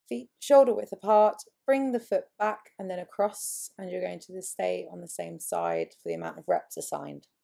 Feet shoulder width apart, bring the foot back and then across, and you're going to stay on the same side for the amount of reps assigned.